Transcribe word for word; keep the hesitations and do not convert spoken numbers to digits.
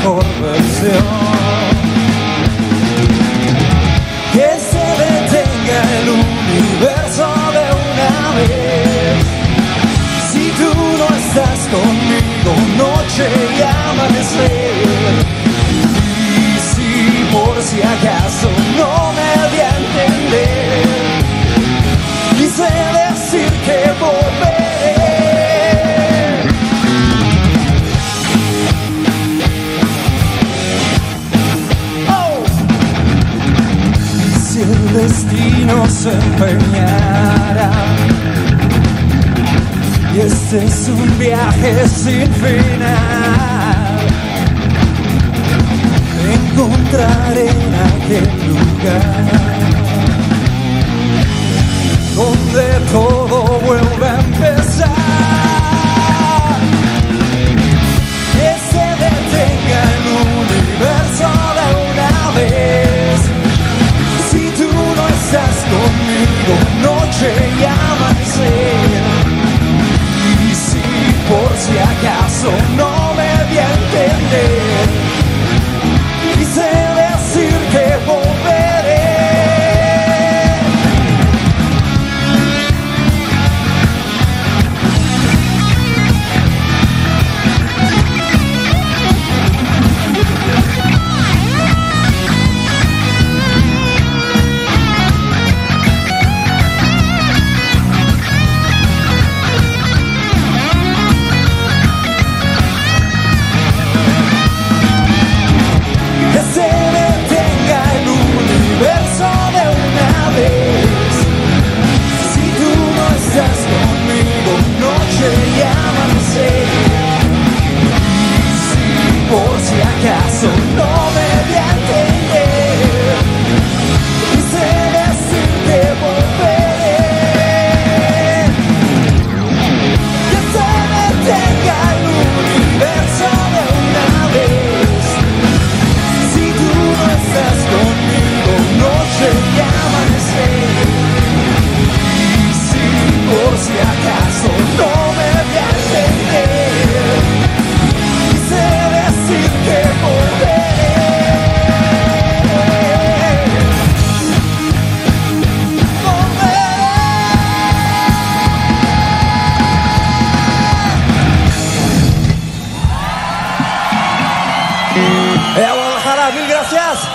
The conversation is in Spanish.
mejor versión. Que se detenga el universo de una vez. Si tú no estás conmigo, noche y amanecer. Y si por si acaso no me di a entender, quise decir que volveré. Oh. Si el destino se empeñara y este es un viaje sin final, me encontraré en aquel lugar donde todo vuelve a empezar. Que se detenga el universo de una vez. Si tú no estás conmigo, noche y amanecer. Y si por si acaso no me di a entender, quise decir que volveré. Por si acaso no me di a entender, quise decir que volveré. Que se detenga el universo de una vez. Si tú no estás conmigo, noche y amanecer. Y si por si acaso no me di a entender, quise decir que volveré. Volveré. Eh, Guadalajara, mil gracias.